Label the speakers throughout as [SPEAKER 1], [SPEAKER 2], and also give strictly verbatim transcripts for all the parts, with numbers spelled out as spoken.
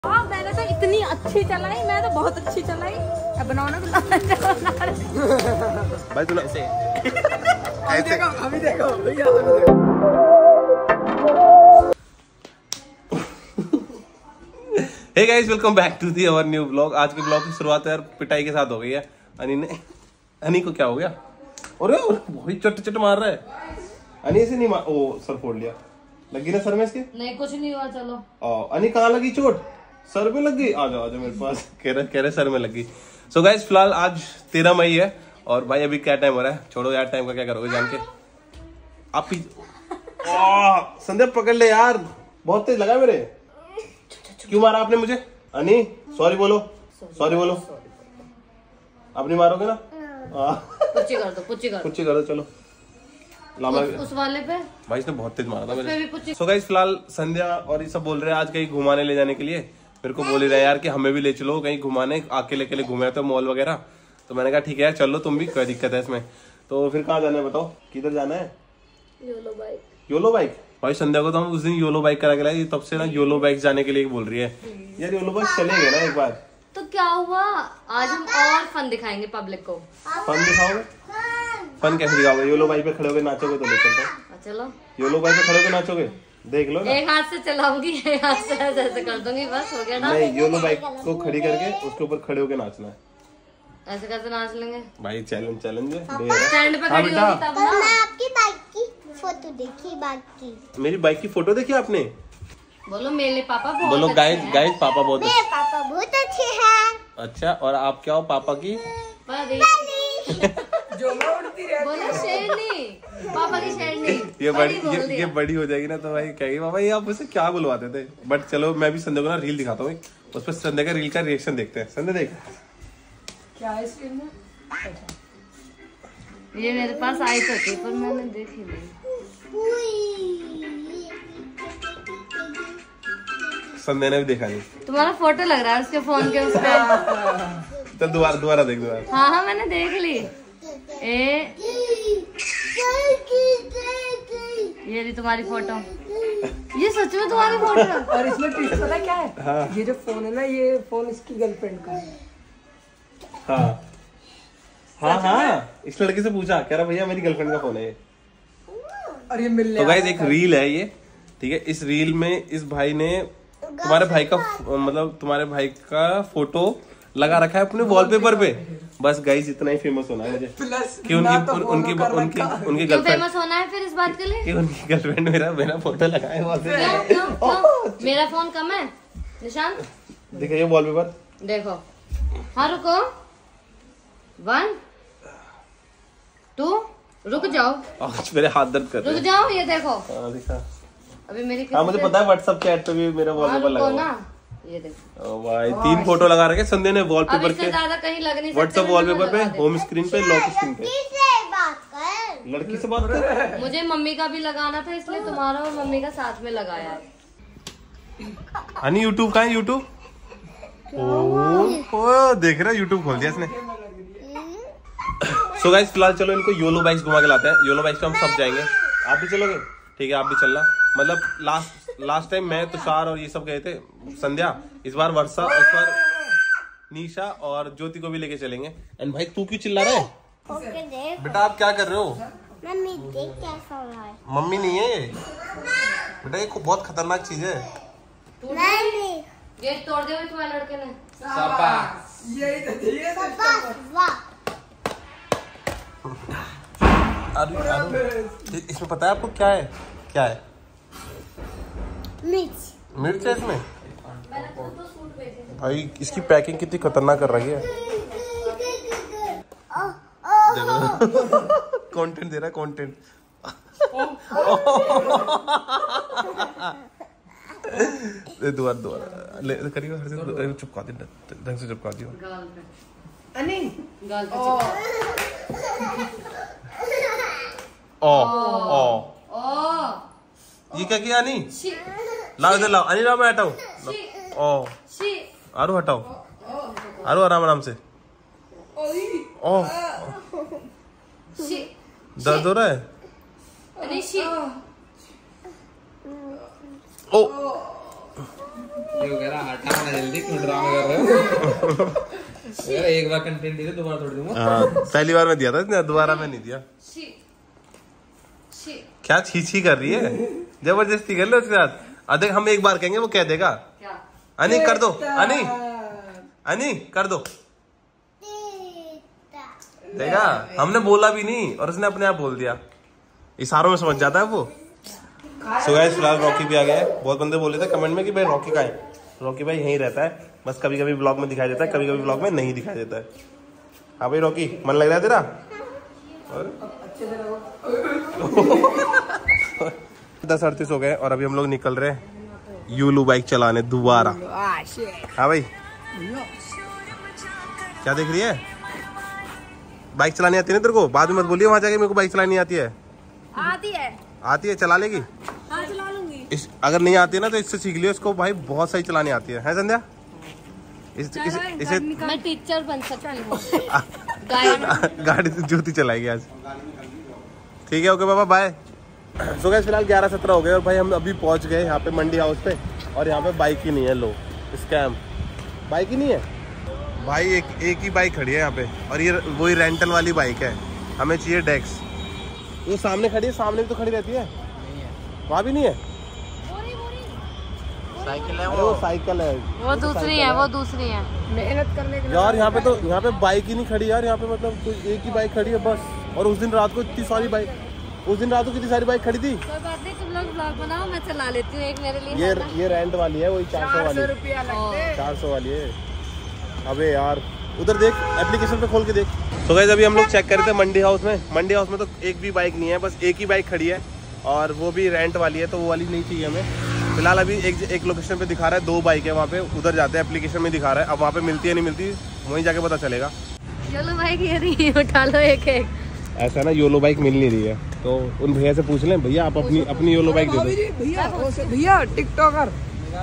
[SPEAKER 1] हाँ मैंने तो इतनी अच्छी चलाई, मैं तो बहुत अच्छी चलाई। अब बनाओ ना
[SPEAKER 2] भाई तू ऐसे
[SPEAKER 3] अभी देखो अभी देखो भैया
[SPEAKER 2] hey guys welcome back to the our new blog. आज के ब्लॉग की शुरुआत यार पिटाई के साथ हो गई है। अनी ने अनी को क्या हो गया? अरे वही चट चट मार रहा है। अनी से नहीं मार, ओ सर फोड़ लिया। लगी ना सर में इसके?
[SPEAKER 1] नहीं कुछ नहीं हुआ। चलो
[SPEAKER 2] ओ अनी कहाँ लगी चोट? सर में लग गई। आ जाओ आ जाओ मेरे पास। कह रहे कह रहे सर में लगी। सो गाइस फिलहाल आज तेरह मई है और भाई अभी क्या टाइम हो रहा है? छोड़ो यार टाइम का क्या करोगे जान के। आप ही संध्या पकड़ ले यार, बहुत तेज लगा मेरे। क्यों मारा आपने मुझे? अनी सॉरी बोलो, सॉरी बोलो। आप नहीं मारोगे ना?
[SPEAKER 1] पुच्ची कर दो, पुच्ची कर दो,
[SPEAKER 2] पुच्ची कर दो। चलो लामा
[SPEAKER 1] उस, उस वाले पे
[SPEAKER 2] भाई इसने बहुत तेज मारा था मेरे।
[SPEAKER 1] सो
[SPEAKER 2] गाइस फिलहाल संध्या और ये सब बोल रहे हैं आज कहीं घुमाने ले जाने के लिए। मेरे को बोल ही रहे यार कि हमें भी ले चलो कहीं घुमाने, अकेले अकेले घूमे तो मॉल वगैरह। तो मैंने कहा ठीक है यार चलो, तुम भी, कोई दिक्कत है इसमें। तो फिर कहाँ जाना है बताओ, किधर जाना है?
[SPEAKER 1] Yolo bike.
[SPEAKER 2] Yolo bike? भाई संध्या को तो हम उस दिन योलो बाइक करा के लाए, तब से ना योलो बाइक जाने के लिए बोल रही है यार। योलो बाइक चलेंगे ना एक बार।
[SPEAKER 1] तो क्या हुआ, आज हम और फन दिखाएंगे पब्लिक को।
[SPEAKER 2] फन दिखाओगे? फन कैसे दिखाओगे? योलो बाइक पे खड़े होकर नाचोगे तो ले चलता।
[SPEAKER 1] चलो
[SPEAKER 2] योलो बाइक पे खड़े होकर नाचोगे, देख लो ना।
[SPEAKER 1] एक हाथ से चलाऊंगी, एक हाथ से ऐसे कर दूंगी, बस हो गया ना।
[SPEAKER 2] नहीं, योलो बाइक को खड़ी करके उसके ऊपर खड़े होकर नाचना है।
[SPEAKER 1] ऐसे कैसे नाच लेंगे
[SPEAKER 2] भाई? चैलेंज चैलेंज है।
[SPEAKER 1] स्टैंड पे खड़ी होगी तब ना।
[SPEAKER 4] मैं आपकी बाइक की फोटो देखी, बाइक की।
[SPEAKER 2] मेरी बाइक की फोटो देखी आपने?
[SPEAKER 1] बोलो मेरे पापा बहुत
[SPEAKER 2] बोलो गाइस गाइस पापा बहुत
[SPEAKER 4] मेरे पापा बहुत अच्छे हैं।
[SPEAKER 2] अच्छा। और आप क्या हो पापा की?
[SPEAKER 3] जो मैं उड़ती रहती
[SPEAKER 1] बोलो शेरनी, पापा की शेरनी।
[SPEAKER 2] ये बड़ी
[SPEAKER 1] बोल
[SPEAKER 2] ये,
[SPEAKER 1] दिया।
[SPEAKER 2] ये बड़ी हो जाएगी ना तो भाई कहेगी पापा ये आप मुझसे क्या बुलवाते थे। बट चलो मैं भी संध्या को ना रील दिखाता हूँ, उस पर संध्या का रील का रिएक्शन देखते हैं। संध्या देख
[SPEAKER 3] क्या है स्क्रीन में?
[SPEAKER 1] ये मेरे पास आई तो थी पर मैंने देखी नहीं।
[SPEAKER 2] संध्या ने भी देखा नहीं।
[SPEAKER 1] तुम्हारा फोटो लग रहा है उसके फोन के उस पे।
[SPEAKER 2] चल दोबारा दोबारा देख दोबारा।
[SPEAKER 1] हाँ हाँ मैंने देख ली। ए ये रही तुम्हारी फोटो, ये सच में तुम्हारी फोटो।
[SPEAKER 3] और इसमें ट्विस्ट पता क्या है?
[SPEAKER 2] हाँ।
[SPEAKER 3] ये जो फोन है ना, ये फोन इसकी गर्लफ्रेंड का है।
[SPEAKER 2] हाँ हाँ हाँ इस लड़के से पूछा, कह रहा भैया मेरी गर्लफ्रेंड का फोन है ये।
[SPEAKER 3] और ये मिलने
[SPEAKER 2] तो गाइस एक रील है ये, ठीक है। इस रील में इस भाई ने तुम्हारे भाई का मतलब तुम्हारे भाई का फोटो लगा रखा है अपने वॉलपेपर पे। बस गाइस इतना ही फेमस होना है मुझे कि उनकी उन, उनकी उनकी उनकी
[SPEAKER 1] क्यों
[SPEAKER 2] गर्लफ्रेंड
[SPEAKER 1] फेमस होना है फिर इस बात के लिए?
[SPEAKER 2] कि उनकी गर्लफ्रेंड मेरा मेरा फोटो लगाए वॉलपेपर।
[SPEAKER 1] क्यों क्यों क्यों? मेरा फोन कम है निशान,
[SPEAKER 2] देखिए वॉलपेपर
[SPEAKER 1] देखो। हाँ रुको, वन टू, रुक जाओ,
[SPEAKER 2] आज मेरे हाथ दर्द कर रहे
[SPEAKER 1] रुक
[SPEAKER 2] हैं।
[SPEAKER 1] जाओ, ये देखो
[SPEAKER 2] हाँ दिखा।
[SPEAKER 1] अभी मेरी
[SPEAKER 2] हाँ मुझे पता है व्हाट्सएप चैट पे भी मेरा
[SPEAKER 1] हाँ,
[SPEAKER 2] वॉलपेपर
[SPEAKER 1] रुको
[SPEAKER 2] लगा हुआ
[SPEAKER 1] ना,
[SPEAKER 2] है।
[SPEAKER 1] ये देखो।
[SPEAKER 2] ओ भाई तीन फोटो लगा रखे संध्या ने
[SPEAKER 1] अब
[SPEAKER 2] वॉलपेपर
[SPEAKER 1] इससे
[SPEAKER 2] के,
[SPEAKER 1] ज्यादा कहीं लग नहीं सकते।
[SPEAKER 2] व्हाट्सएप वॉलपेपर पे, होम स्क्रीन पे, लॉक स्क्रीन पे।
[SPEAKER 4] किससे बात कर?
[SPEAKER 2] लड़की से बात कर।
[SPEAKER 1] मुझे मम्मी का भी लगाना था इसलिए तुम्हारा और मम्मी का साथ में लगाया है।
[SPEAKER 2] हनी यूट्यूब कहाँ है? यूट्यूब ओ, ओ देख रहा है, यूट्यूब खोल दिया इसने। सो गाइस फिलहाल चलो इनको योलो बाइक्स घुमा के लाते हैं। योलो बाइक्स पे हम सब जाएंगे। आप भी चलोगे? ठीक है आप भी चलना। मतलब लास्ट लास्ट टाइम मैं तुषार और ये सब गए थे, संध्या। इस बार वर्षा, इस बार निशा और ज्योति को भी लेके चलेंगे। एंड भाई तू क्यों चिल्ला रहा है?
[SPEAKER 4] ओके देख,
[SPEAKER 2] बेटा आप क्या कर रहे हो?
[SPEAKER 4] मम्मी देख कैसा हो रहा है।
[SPEAKER 2] मम्मी नहीं है ये बेटा, ये बहुत खतरनाक चीज है।
[SPEAKER 4] नहीं,
[SPEAKER 1] ये तोड़ दिया तुम्हारे लड़के ने।
[SPEAKER 3] यही तो चाहिए था।
[SPEAKER 4] बस वाह।
[SPEAKER 2] आलू आलू इसमें पता है आपको क्या है? क्या है?
[SPEAKER 4] मिर्च।
[SPEAKER 2] मिर्च है इसमें। भाई इसकी पैकिंग कितनी खतरनाक कर रही है। देखो कंटेंट दे रहा है, कंटेंट। दोबारा दोबारा ले करियो, चिपका दे, ढंग से चिपका दियो।
[SPEAKER 1] गाल पे,
[SPEAKER 3] अनी
[SPEAKER 1] गाल पे
[SPEAKER 3] ओ
[SPEAKER 2] ओ ओ
[SPEAKER 1] ओ
[SPEAKER 2] ये क्या किया अनी?
[SPEAKER 1] शी
[SPEAKER 2] लाओ इधर लाओ अनी, लाओ मैं हटाऊं।
[SPEAKER 1] शी
[SPEAKER 2] ओ
[SPEAKER 1] शी
[SPEAKER 2] आरू हटाओ, आरू आराम आराम से। ओ
[SPEAKER 1] शी
[SPEAKER 2] दर्द हो रहा है?
[SPEAKER 1] अनी शी
[SPEAKER 2] ओ
[SPEAKER 5] ये कह रहा हटा ना जल्दी, क्यों ड्रामा कर रहे हो? यार एक बार कंटेंट दे दे, दोबारा तोड़ दूंगा।
[SPEAKER 2] हाँ, पहली बार में दिया था इसने, दोबारा में नहीं दिया। क्या छी छी कर रही है, जबरदस्ती कर लो उसके साथ। अरे हम एक बार कहेंगे वो कह देगा। क्या? अनी कर दो, अनी अनी कर दो, देखा हमने बोला भी नहीं और उसने अपने आप बोल दिया। इशारों में समझ जाता है वो। सो गाइस फिलहाल रॉकी भी आ गया है। बहुत बंदे बोले थे कमेंट में कि भाई रॉकी कहाँ है। रॉकी भाई यहीं रहता है, बस कभी कभी ब्लॉग में दिखाई देता है, कभी कभी ब्लॉग में नहीं दिखाई देता है। हाँ भाई रॉकी, मन लग रहा है तेरा? और दस अड़तीस हो गए और अभी हम लोग निकल रहे हैं यूलू बाइक चलाने दोबारा। हाँ भाई क्या देख रही है? बाइक चलानी आती है ना तेरे को? बाद में मत बोलिए वहां जाके मेरे को बाइक चलानी आती है।
[SPEAKER 1] आती है
[SPEAKER 2] आती है, चला लेगी?
[SPEAKER 1] हाँ चला लूंगी।
[SPEAKER 2] इस अगर नहीं आती है ना तो इससे सीख लियो, इसको भाई बहुत सही चलानी आती है, है संध्या? इस, इस, इसे
[SPEAKER 1] मैं टीचर बन सकती हूँ।
[SPEAKER 2] गाड़ी से जूती चलाएगी आज। ठीक है, ओके बाबा बाय। सो गाइस फिलहाल ग्यारह सत्रह हो गए और भाई हम अभी पहुंच गए यहाँ पे मंडी हाउस पे, और यहाँ पे बाइक ही नहीं है। लो स्कैम, बाइक ही नहीं है भाई। एक एक ही बाइक खड़ी है यहाँ पे, और ये वही रेंटल वाली बाइक है। हमें चाहिए डेक्स। वो सामने खड़ी है, सामने भी तो खड़ी रहती है, वहाँ भी नहीं है।
[SPEAKER 5] साइकिल है
[SPEAKER 2] वो साइकिल है,
[SPEAKER 1] वो दूसरी है, वो दूसरी है।
[SPEAKER 3] मेहनत करने के लिए
[SPEAKER 2] यार यहाँ पे तो यहाँ पे बाइक ही नहीं खड़ी यार। यहाँ पे मतलब कोई एक ही बाइक खड़ी है बस। और उस दिन रात को इतनी सारी बाइक, उस दिन रात को कितनी सारी बाइक खड़ी थी।
[SPEAKER 1] कोई बात नहीं, तुम लोग ब्लॉग बनाओ, मैं चला लेती हूँ एक मेरे लिए।
[SPEAKER 2] ये ये रेंट वाली है, वही चार सौ वाली,
[SPEAKER 3] रुपया लगते।
[SPEAKER 2] चार सौ वाली है। अबे यार उधर देख, एप्लीकेशन पे खोल के देख। तो गाइस अभी हम लोग चेक कर रहे थे मंडी हाउस में। मंडी हाउस में तो एक भी बाइक नहीं है, बस एक ही बाइक खड़ी है और वो भी रेंट वाली है, तो वो वाली नहीं चाहिए हमें। फिलहाल अभी एक एक लोकेशन पे दिखा रहा है, दो बाइक है वहाँ पे, उधर जाते हैं। एप्लीकेशन में दिखा रहा है, अब वहाँ पे मिलती है नहीं मिलती वहीं जाके पता चलेगा।
[SPEAKER 1] चलो भाई ये रही, उठा लो एक एक।
[SPEAKER 2] ऐसा ना योलो बाइक मिल नहीं रही है, तो उन भैया से पूछ लें, भैया आप अपनी अपनी योलो बाइक दे दो।
[SPEAKER 3] भैया भैया टिकटॉकर,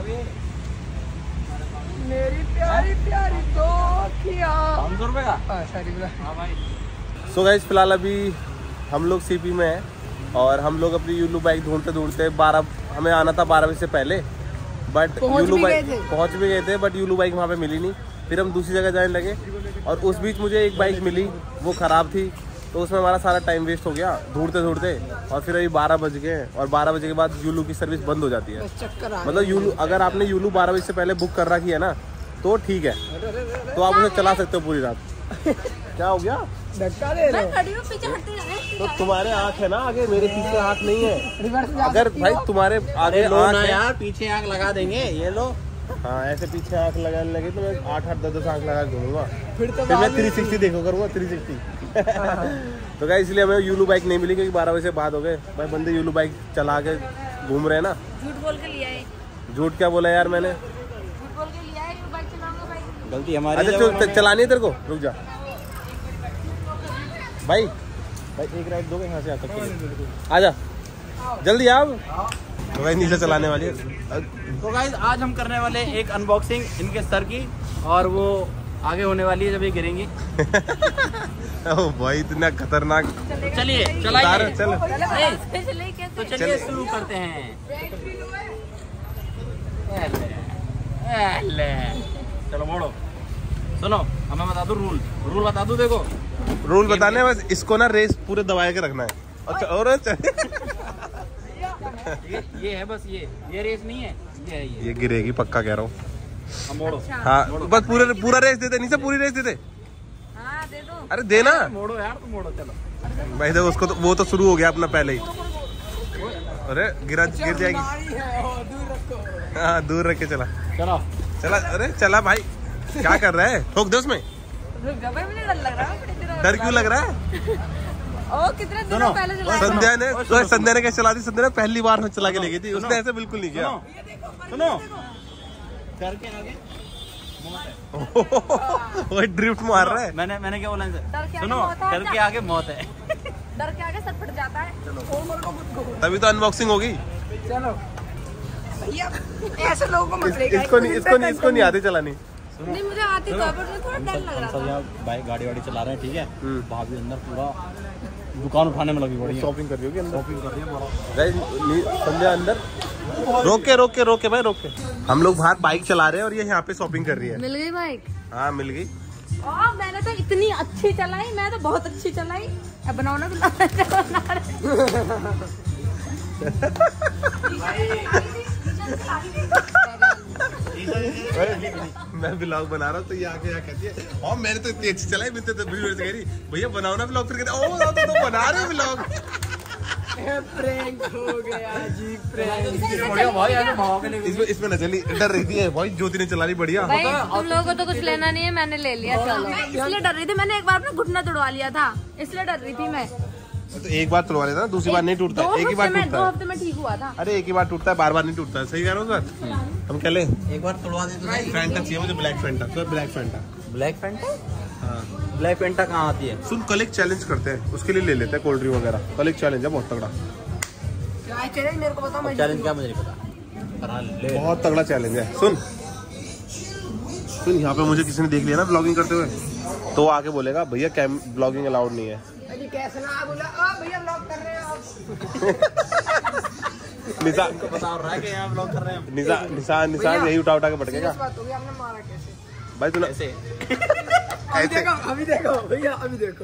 [SPEAKER 3] मेरी प्यारी प्यारी दोखिया।
[SPEAKER 5] पाँच सौ रुपए का।
[SPEAKER 3] हाँ भाई।
[SPEAKER 2] सो गाइस फिलहाल अभी हम लोग सीपी में हैं और हम लोग अपनी यूलू बाइक ढूंढते ढूंढते बारह, हमें आना था बारह बजे से पहले, बट यूलू बाइक पहुंच भी गए थे, बट यूलू बाइक वहाँ पे मिली नहीं। फिर हम दूसरी जगह जाने लगे और उस बीच मुझे एक बाइक मिली, वो ख़राब थी, तो उसमें हमारा सारा टाइम वेस्ट हो गया ढूंढते ढूंढते। और फिर अभी बारह बज गए और बारह बजे के बाद यूलू की सर्विस बंद हो जाती है। मतलब यूलू, अगर आपने यूलू बारह बजे से पहले बुक कर रखी है ना तो ठीक है, तो आप उसे चला सकते हो पूरी रात। क्या हो गया?
[SPEAKER 3] धक्का दे रहे हो।
[SPEAKER 1] खड़ी हूँ, पीछे हटती रहे।
[SPEAKER 2] तो तुम्हारे आँख है ना आगे, मेरे पीछे आँख नहीं है।
[SPEAKER 3] रिवर्स जा
[SPEAKER 2] अगर
[SPEAKER 3] सकती
[SPEAKER 2] भाई
[SPEAKER 3] हो।
[SPEAKER 2] तुम्हारे आगे आँख है,
[SPEAKER 5] यार पीछे आग लगा देंगे ये लो।
[SPEAKER 2] हाँ ऐसे पीछे आँख लगाने लगे तो मैं आठ आठ दस दस आँख लगा घूमूंगा,
[SPEAKER 3] फिर तो
[SPEAKER 2] फिर मैं
[SPEAKER 3] बाद
[SPEAKER 2] थ्री
[SPEAKER 3] में-
[SPEAKER 2] सिक्सटी देखो करूँगा, थ्री सिक्सटी। तो क्या इसलिए हमें यूलू बाइक नहीं मिली, क्योंकि बारह बजे से बाद हो गए। भाई बंदे यूलू बाइक चला के घूम रहे हैं ना।
[SPEAKER 1] झूठ बोल के लिया है,
[SPEAKER 2] झूठ क्या बोला यार मैंने?
[SPEAKER 1] झूठ बोल के लिया है, ये बाइक चलाऊंगा बाइक।
[SPEAKER 5] गलती हमारी
[SPEAKER 2] अच्छा
[SPEAKER 5] है,
[SPEAKER 2] चल,
[SPEAKER 5] उन्होंने-
[SPEAKER 2] चलानी है तेरे को? रुक जा भाई, भाई एक राइड दोगे यहाँ से यहाँ तक? आ जा जल्दी आप। तो भाई नीचे चलाने वाली है।
[SPEAKER 5] तो गाइस आज हम करने वाले एक अनबॉक्सिंग इनके सर की, और वो आगे होने वाली है जब ये गिरेंगी।
[SPEAKER 2] ओ भाई इतना खतरनाक।
[SPEAKER 5] चलिए
[SPEAKER 2] उतार,
[SPEAKER 5] चलाइए।
[SPEAKER 2] चल
[SPEAKER 1] चले कैसे?
[SPEAKER 5] तो चलिए
[SPEAKER 2] चलिए।
[SPEAKER 5] शुरू करते हैं। एले, एले। चलो मोड़ो। सुनो अब मैं बता दूं रूल, रूल बता दूं। देखो
[SPEAKER 2] रूल बताने बस, इसको ना रेस पूरे दबाए के रखना है। अच्छा और
[SPEAKER 5] ये ये है बस, ये ये रेस नहीं है, ये है ये।
[SPEAKER 2] ये गिरेगी पक्का कह रहा हूँ।
[SPEAKER 5] अब मोड़ो
[SPEAKER 2] हाँ बस पूरे पूरा रेस दे दे, नीचे पूरी रेस दे दे।
[SPEAKER 1] हाँ दे दो।
[SPEAKER 2] अरे देना
[SPEAKER 5] मोड़ो यार, तुम मोड़ो। चलो
[SPEAKER 2] भाई देखो उसको तो, वो तो शुरू हो गया अपना पहले ही। अरे गिरा गिर जाएगी।
[SPEAKER 3] बीमारी है, ओ, दूर रखो।
[SPEAKER 2] हाँ दूर रख के चला
[SPEAKER 5] चलो।
[SPEAKER 2] चला। अरे चला भाई, क्या कर रहा है? ठोक दे उसमें।
[SPEAKER 1] रुक जा भाई, मुझे डर लग रहा है। बड़े दिनों
[SPEAKER 2] डर क्यों लग रहा है?
[SPEAKER 1] ओ कितने दिनों पहले चलाया था।
[SPEAKER 2] संध्या ने तो संध्या ने कैसे चला दी? संध्या ने पहली बार में चला के ले गई थी, उसने ऐसे बिल्कुल नहीं किया।
[SPEAKER 5] सुनो करके आगे
[SPEAKER 2] वो ड्रिफ्ट मार रहा है।
[SPEAKER 5] मैंने मैंने क्या बोला इनसे?
[SPEAKER 1] डर के आगे
[SPEAKER 5] सुनो
[SPEAKER 1] मौत है
[SPEAKER 5] करके
[SPEAKER 1] क्या?
[SPEAKER 5] आगे मौत है।
[SPEAKER 1] डर के आगे सर फट जाता है।
[SPEAKER 2] तभी तो अनबॉक्सिंग होगी।
[SPEAKER 3] चलो भैया, ऐसे लोगों को मत
[SPEAKER 2] इस,
[SPEAKER 3] लेके
[SPEAKER 2] इसको नहीं इसको नहीं इसको नहीं आती चलानी।
[SPEAKER 1] नहीं मुझे आती तो है, पर मुझे थोड़ा डर लग रहा
[SPEAKER 5] सब
[SPEAKER 1] था।
[SPEAKER 5] यहाँ बाइक गाड़ी वाड़ी चला रहे हैं, ठीक है।
[SPEAKER 2] हम्म।
[SPEAKER 5] भाभी अंदर पूरा दुकान उठाने में लगी बड़ी
[SPEAKER 2] शॉपिंग कर रही होगी अंदर।
[SPEAKER 5] शॉपिंग कर रही है बड़ा।
[SPEAKER 2] गाइस संध्या अंदर रोक के रोक के रोक के भाई रोक के। हम लोग बाहर बाइक चला रहे हैं और ये यहाँ पे शॉपिंग कर रही है।
[SPEAKER 1] मिल गई बाइक?
[SPEAKER 2] हाँ मिल गई।
[SPEAKER 3] और मैंने तो इतनी अच्छी चलाई, मैं तो बहुत अच्छी चलाई। अब बनाओ ना बना
[SPEAKER 2] मैं ब्लॉग बना रहा हूँ तो ये आके यहाँ कहती है और मैंने तो इतनी अच्छी चलाई, तो कह रही भैया बनाओ ना ब्लॉग। फिर कहते ओ तो, तो बना रहे हो ब्लॉग।
[SPEAKER 3] प्रैंक हो गया जी, प्रैंक।
[SPEAKER 2] इसमें इसमें न चली, डर रही थी भाई, ज्योति ने चला रही बढ़िया।
[SPEAKER 1] भाई तुम लोगों को तो कुछ लेना नहीं है, मैंने ले लिया। चलो
[SPEAKER 3] इसलिए डर रही थी, मैंने एक बार अपना घुटना तोड़वा लिया था, इसलिए डर रही थी मैं।
[SPEAKER 2] तो एक बार तोड़वा लेता ना, दूसरी बार नहीं टूटता, एक ही बार टूटता
[SPEAKER 3] दो
[SPEAKER 2] है।
[SPEAKER 3] हफ्ते में ठीक हुआ था।
[SPEAKER 2] अरे एक ही बार टूटता है, बार बार नहीं टूटता है। सही कह रहा हूँ सर। हम कह ले
[SPEAKER 5] एक बार तोड़वा दे तो
[SPEAKER 2] फैंटा चाहिए मुझे, black Fanta. Sir black Fanta.
[SPEAKER 5] Black Fanta.
[SPEAKER 2] हाँ
[SPEAKER 5] ब्लैक फैंटा कहाँ आती है?
[SPEAKER 2] सुन कल एक चैलेंज करते हैं, उसके लिए ले लेते हैं कोल्ड ड्रिंक वगैरह। कल एक चैलेंज है बहुत तगड़ा।
[SPEAKER 3] मेरे को बताओ,
[SPEAKER 5] चैलेंज क्या मुझे नहीं पता, ले।
[SPEAKER 2] बहुत तगड़ा चैलेंज है। सुन सुन यहाँ पे मुझे किसी ने देख लिया ना ब्लॉगिंग करते हुए, तो वो आके बोलेगा भैया कैम ब्लॉगिंग अलाउड नहीं है।
[SPEAKER 3] कैसे ना बोला भैया ब्लॉग कर रहे हैं आप।
[SPEAKER 2] निशा
[SPEAKER 5] को बता रहा है कि यहाँ ब्लॉग कर रहे हैं।
[SPEAKER 2] निशा निशा निशा यही उठा उठा के पटकेगा
[SPEAKER 3] बात होगी, आपने मारा कैसे
[SPEAKER 2] भाई तूने
[SPEAKER 5] ऐसे।
[SPEAKER 3] अभी देखो, अभी देखो भैया, अभी देखो।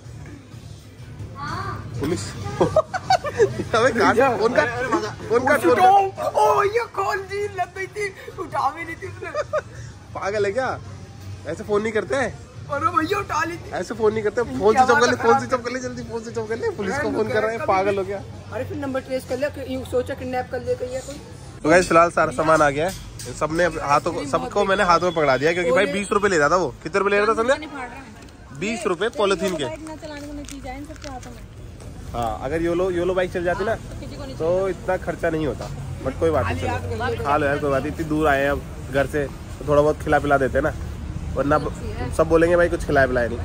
[SPEAKER 2] पुलिस अबे काट फोन काट फोन काट फोन काट।
[SPEAKER 3] ओ ये कौन जी लग गई थी, उठा भी नहीं थी उसने।
[SPEAKER 2] पागल है क्या? ऐसे फोन नहीं करते हैं,
[SPEAKER 3] अरे भैया उठा ली थी।
[SPEAKER 2] ऐसे फोन नहीं करते। फोन स्विच ऑफ कर ले, फोन स्विच ऑफ कर ले, जल्दी फोन स्विच ऑफ कर ले। पुलिस को फोन कर रहा है, पागल हो गया।
[SPEAKER 3] अरे फिर नंबर ट्रेस कर लिया, यूं सोचा किडनैप कर ले कहीं कोई।
[SPEAKER 2] तो गाइस फिलहाल सारा सामान आ गया है। सबने हाथों को सबको मैंने हाथों में पकड़ा दिया, क्योंकि भाई बीस रुपए ले रहा था वो। कितने रुपए ले रहा था समझे? बीस रुपए पॉलिथीन के। हाँ अगर योलो योलो बाइक चल जाती ना तो इतना खर्चा नहीं होता, बट कोई बात नहीं। चलो खा लो यार, कोई बात नहीं। इतनी दूर आए हैं अब घर से, तो थोड़ा बहुत खिला पिला देते हैं ना, वरना सब बोलेंगे भाई कुछ खिलाया पिलाया नहीं।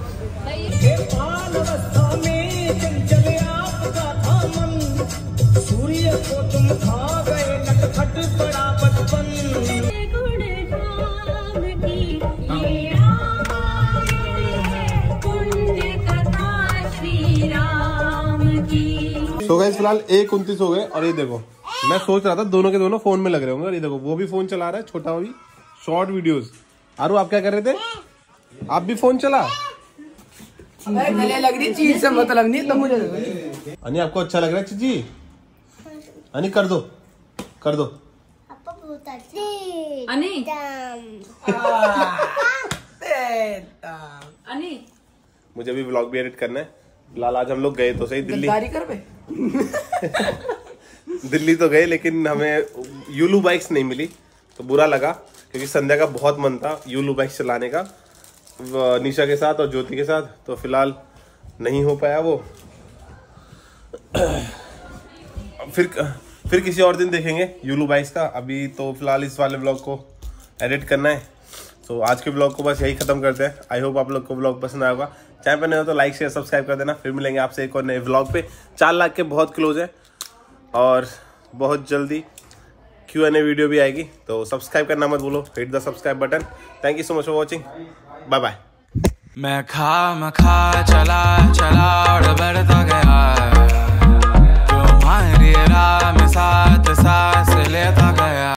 [SPEAKER 2] तो गाइस फिलहाल एक उनतीस हो गए और ये देखो मैं सोच रहा था दोनों के दोनों फोन में लग रहे होंगे, और ये देखो वो भी फोन चला रहा है, छोटा भी शॉर्ट वीडियोस। आरू आप क्या कर रहे थे? आप भी फोन चला?
[SPEAKER 3] गले लग रही चीज से मतलब नहीं तो मुझे
[SPEAKER 2] अनि आपको अच्छा लग रहा है चीजी? अनि कर दो कर दो।
[SPEAKER 4] पापा बहुत अच्छी
[SPEAKER 1] अनि अनि
[SPEAKER 2] मुझे भी व्लॉग भी एडिट करना है। फिलहाल आज हम लोग गए तो सही दिल्ली
[SPEAKER 3] कर बे।
[SPEAKER 2] दिल्ली तो गए, लेकिन हमें यूलू बाइक्स नहीं मिली तो बुरा लगा, क्योंकि संध्या का बहुत मन था यूलू बाइक्स चलाने का निशा के साथ और ज्योति के साथ। तो फिलहाल नहीं हो पाया वो। फिर फिर किसी और दिन देखेंगे यूलू बाइक्स का। अभी तो फिलहाल इस वाले ब्लॉग को एडिट करना है। तो आज के ब्लॉग को बस यही खत्म करते हैं। आई होप आप लोग को ब्लॉग पसंद आएगा। चैनल पर नहीं हो तो लाइक शेयर सब्सक्राइब कर देना। फिर मिलेंगे आपसे एक और नए ब्लॉग पे। चार लाख के बहुत क्लोज है और बहुत जल्दी क्यू एन ए वीडियो भी आएगी, तो सब्सक्राइब करना मत भूलो। Hit the subscribe button. Thank you so much for watching. Bye bye.
[SPEAKER 6] मैं खा मैं खा चला चला और बढ़ता गया, तुम्हारी राह में साथ सांस लेता गया।